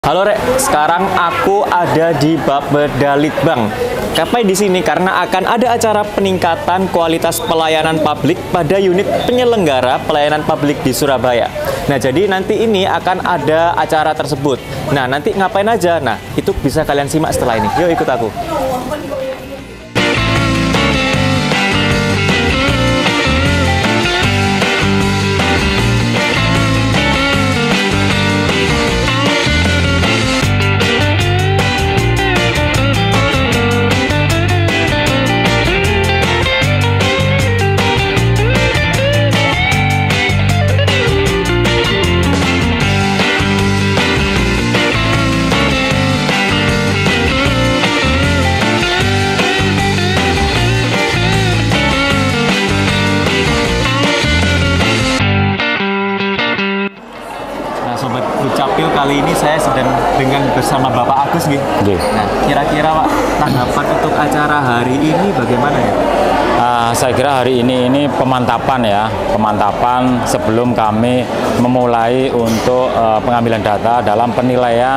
Halo Rek, sekarang aku ada di Bapedalitbang. Kenapa di sini? Karena akan ada acara peningkatan kualitas pelayanan publik pada unit penyelenggara pelayanan publik di Surabaya. Nah, jadi nanti ini akan ada acara tersebut. Nah, nanti ngapain aja? Nah, itu bisa kalian simak setelah ini. Yuk ikut aku. Sobat Dukcapil, kali ini saya sedang bersama Bapak Agus nih. Nah, kira-kira Pak, tanggapan untuk acara hari ini bagaimana ya? Saya kira hari ini pemantapan ya, pemantapan sebelum kami memulai untuk pengambilan data dalam penilaian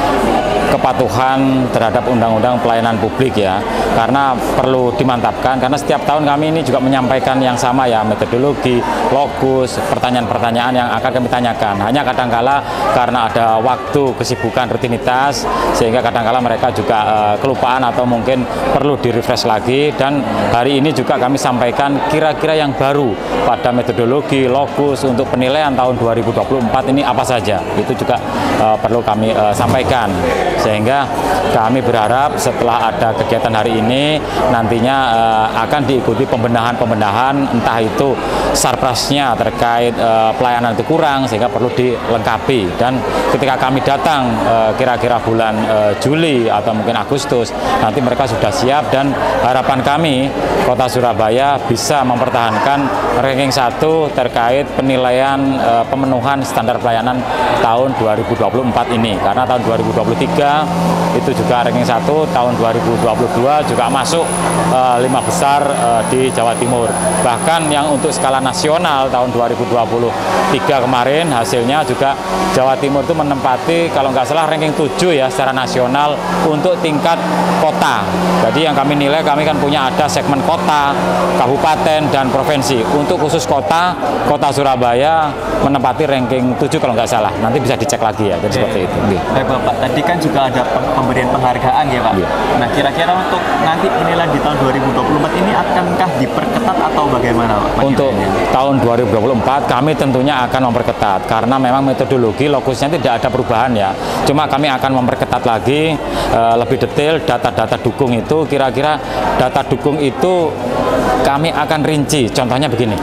kepatuhan terhadap undang-undang pelayanan publik ya, karena perlu dimantapkan karena setiap tahun kami ini juga menyampaikan yang sama ya, metodologi, lokus, pertanyaan-pertanyaan yang akan kami tanyakan. Hanya kadangkala karena ada waktu, kesibukan, rutinitas sehingga kadangkala mereka juga kelupaan atau mungkin perlu di-refresh lagi. Dan hari ini juga kami sampaikan kira-kira yang baru pada metodologi, lokus untuk penilaian tahun 2024 ini apa saja. Itu juga perlu kami sampaikan. Sehingga kami berharap setelah ada kegiatan hari ini nantinya akan diikuti pembenahan-pembenahan, entah itu sarprasnya terkait pelayanan itu kurang sehingga perlu dilengkapi. Dan ketika kami datang kira-kira bulan Juli atau mungkin Agustus, nanti mereka sudah siap dan harapan kami Kota Surabaya bisa mempertahankan ranking 1 terkait penilaian pemenuhan standar pelayanan tahun 2024 ini. Karena tahun 2023 itu juga ranking 1, tahun 2022 juga masuk 5 besar di Jawa Timur. Bahkan yang untuk skala nasional tahun 2023 kemarin hasilnya juga Jawa Timur itu menempati kalau nggak salah ranking 7 ya secara nasional untuk tingkat kota. Jadi yang kami nilai, kami kan punya ada segmen kota, kabupaten, dan provinsi. Untuk khusus kota Surabaya menempati ranking 7 kalau nggak salah. Nanti bisa dicek lagi ya, jadi seperti itu. Baik Bapak, tadi kan juga ada pemberian penghargaan ya Pak. Nah, kira-kira untuk nanti penilaian di tahun 2024 ini akankah diperketat atau bagaimana Pak? Untuk tahun 2024 kami tentunya akan memperketat karena memang metodologi lokusnya tidak ada perubahan ya. Cuma kami akan memperketat lagi lebih detail data-data dukung itu. Kira-kira data dukung itu kami akan rinci. Contohnya begini,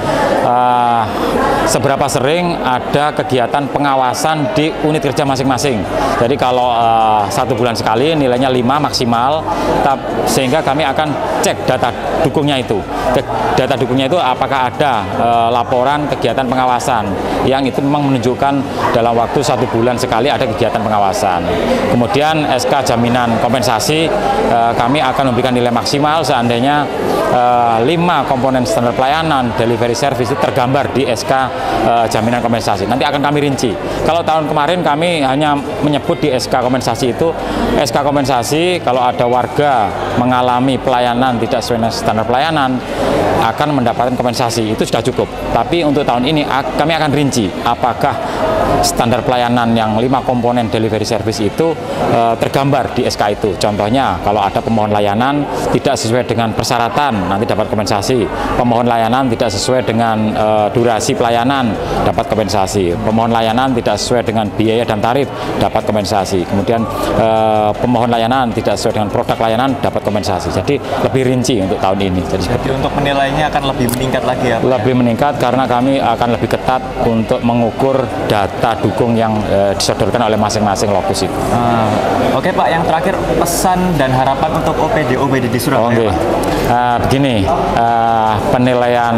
seberapa sering ada kegiatan pengawasan di unit kerja masing-masing. Jadi kalau 1 bulan sekali nilainya 5 maksimal, sehingga kami akan cek data dukungnya itu. Data dukungnya itu apakah ada laporan kegiatan pengawasan yang itu memang menunjukkan dalam waktu 1 bulan sekali ada kegiatan pengawasan. Kemudian SK jaminan kompensasi kami akan memberikan nilai maksimal seandainya 5 komponen standar pelayanan delivery service itu tergambar di SK jaminan kompensasi. Nanti akan kami rinci. Kalau tahun kemarin kami hanya menyebut di SK kompensasi itu, SK kompensasi kalau ada warga mengalami pelayanan tidak sesuai dengan standar pelayanan akan mendapatkan kompensasi, itu sudah cukup. Tapi untuk tahun ini kami akan rinci apakah standar pelayanan yang 5 komponen delivery service itu tergambar di SK itu. Contohnya kalau ada pemohon layanan tidak sesuai dengan persyaratan, nanti dapat kompensasi. Pemohon layanan tidak sesuai dengan durasi pelayanan, dapat kompensasi. Pemohon layanan tidak sesuai dengan biaya dan tarif, dapat kompensasi. Kemudian pemohon layanan tidak sesuai dengan produk layanan, dapat kompensasi. Jadi lebih rinci untuk tahun ini. Jadi untuk penilaiannya akan lebih meningkat lagi ya Pak? Lebih meningkat karena kami akan lebih ketat untuk mengukur data dukung yang disodorkan oleh masing-masing lokus itu. Oke Pak, yang terakhir pesan dan harapan untuk OPD di Surabaya. Begini, penilaian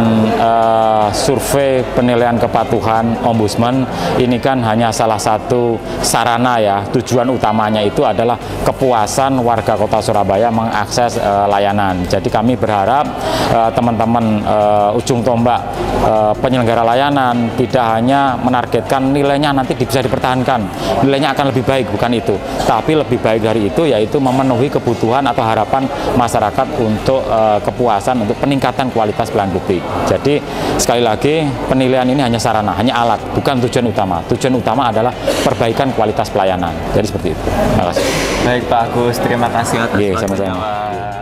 survei penilaian kepatuhan Ombudsman ini kan hanya salah satu sarana ya. Tujuan utamanya itu adalah kepuasan warga Kota Surabaya mengakses layanan. Jadi kami berharap teman-teman ujung tombak penyelenggara layanan tidak hanya menargetkan nilai nilainya nanti bisa dipertahankan, nilainya akan lebih baik, bukan itu. Tapi lebih baik dari itu yaitu memenuhi kebutuhan atau harapan masyarakat untuk kepuasan, untuk peningkatan kualitas pelayanan publik. Jadi sekali lagi penilaian ini hanya sarana, hanya alat, bukan tujuan utama. Tujuan utama adalah perbaikan kualitas pelayanan. Jadi seperti itu. Terima kasih. Baik Pak Agus, terima kasih atas Iya, sama-sama. waktunya, Pak.